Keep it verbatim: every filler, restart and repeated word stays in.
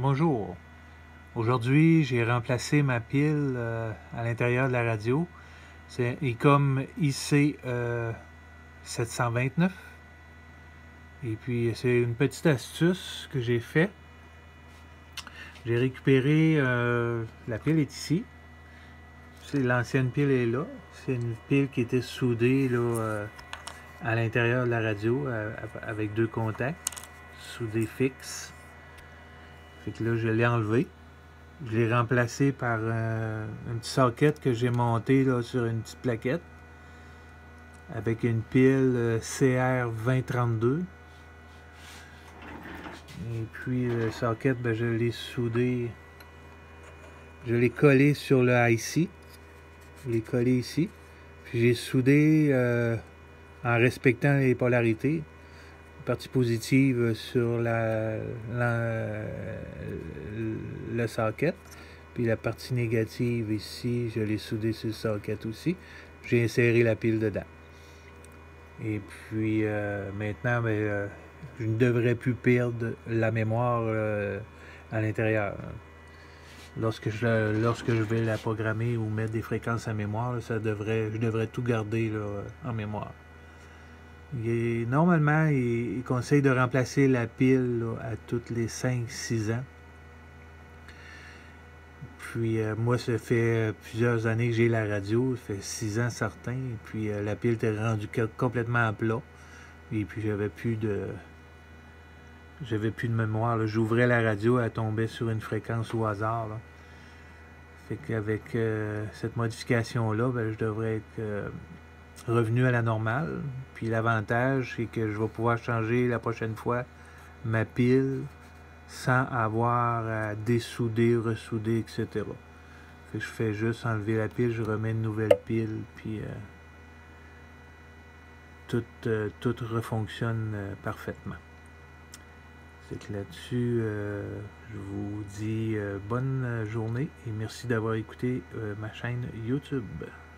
Bonjour. Aujourd'hui, j'ai remplacé ma pile euh, à l'intérieur de la radio. C'est ICOM I C euh, sept cent vingt-neuf. Et puis, c'est une petite astuce que j'ai fait. J'ai récupéré, euh, la pile est ici. C'est l'ancienne pile est là. C'est une pile qui était soudée là, euh, à l'intérieur de la radio euh, avec deux contacts soudés fixes. Fait que là, je l'ai enlevé. Je l'ai remplacé par euh, un petit socket que j'ai monté là, sur une petite plaquette avec une pile euh, C R vingt trente-deux. Et puis le socket, ben, je l'ai soudé, je l'ai collé sur le I C. Je l'ai collé ici. Puis j'ai soudé euh, en respectant les polarités. Partie positive sur la, la, le socket. Puis la partie négative ici, je l'ai soudé sur le socket aussi. J'ai inséré la pile dedans. Et puis euh, maintenant, ben, euh, je ne devrais plus perdre la mémoire euh, à l'intérieur. Lorsque je, lorsque je vais la programmer ou mettre des fréquences à mémoire, ça devrait, je devrais tout garder là, en mémoire. Il est, normalement, il, il conseille de remplacer la pile là, à toutes les cinq six ans. Puis euh, moi, ça fait plusieurs années que j'ai la radio, ça fait six ans certains, et puis euh, la pile était rendue complètement à plat. Et puis j'avais plus de. J'avais plus de mémoire. J'ouvrais la radio, elle tombait sur une fréquence au hasard. Là. Fait qu'avec euh, cette modification-là, ben, je devrais être euh, revenu à la normale. Puis l'avantage, c'est que je vais pouvoir changer la prochaine fois ma pile sans avoir à dessouder, ressouder, et cetera. Fait que je fais juste enlever la pile, je remets une nouvelle pile, puis euh, tout, euh, tout refonctionne euh, parfaitement. C'est que là-dessus, euh, je vous dis euh, bonne journée et merci d'avoir écouté euh, ma chaîne YouTube.